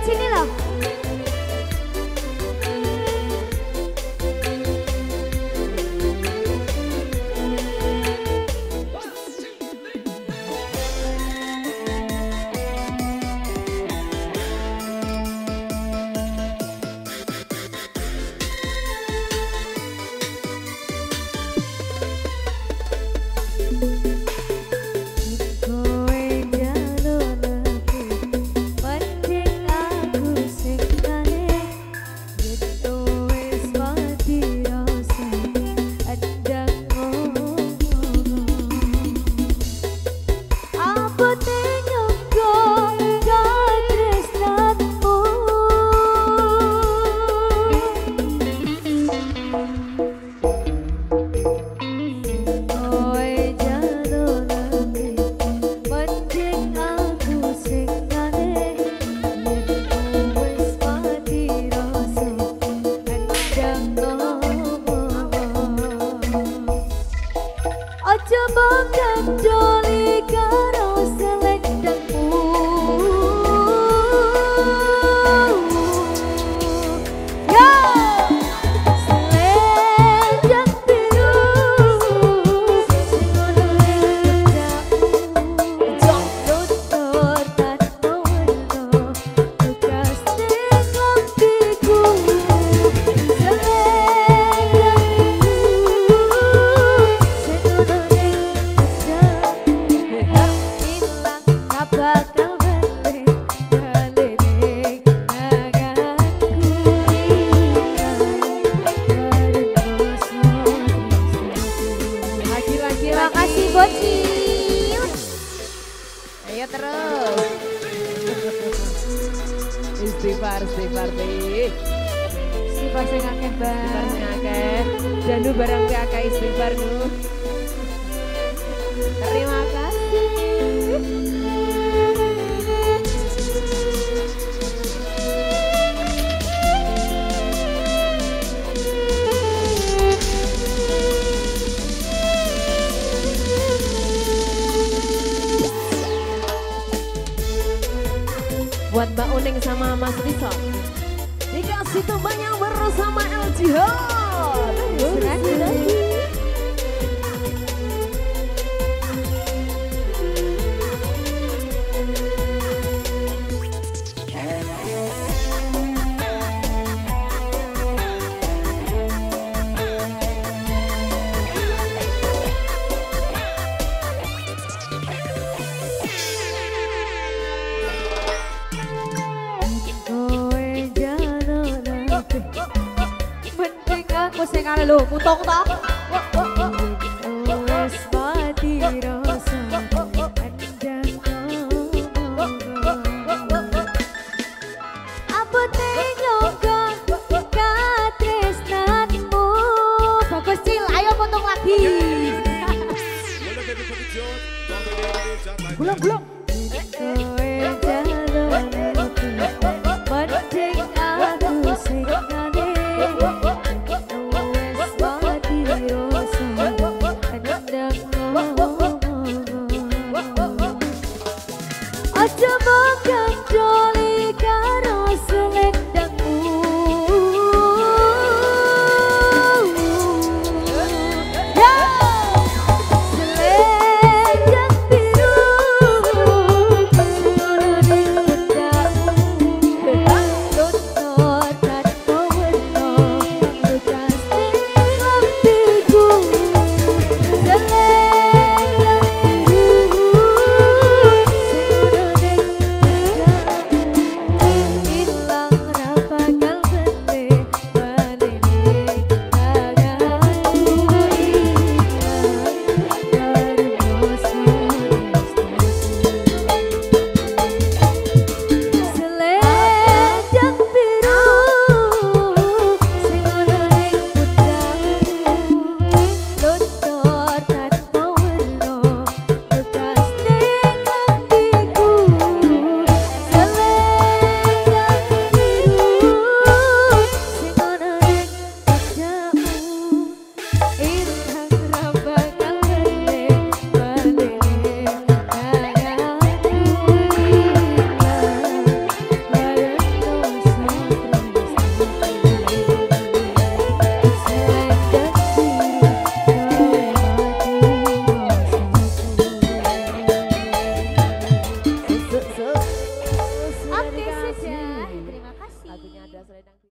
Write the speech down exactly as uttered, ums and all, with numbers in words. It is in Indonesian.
sini loh. Ojo bukan joli karo selendangmu. Yo, selendang biru sing ono ning punjakmu. Jok tutur tato werna bekas ning lampiku. Terima kasih bocil. Ayo terus. Istighfar, istighfar deh. Istighfar sing akeh, Mbak. Istighfar sing akeh. Jandu barang ke akeh istighfar nu. Terima kasih. Buat Mbak Uning sama Mas Risa dikasih tumbanya bersama El Jihad. Aku sing kali lho, mutung to. Wes pati rasa endang apa tenyoga katresnanmu. Bagus Cil, ayo mutung lagi. Belum, belum.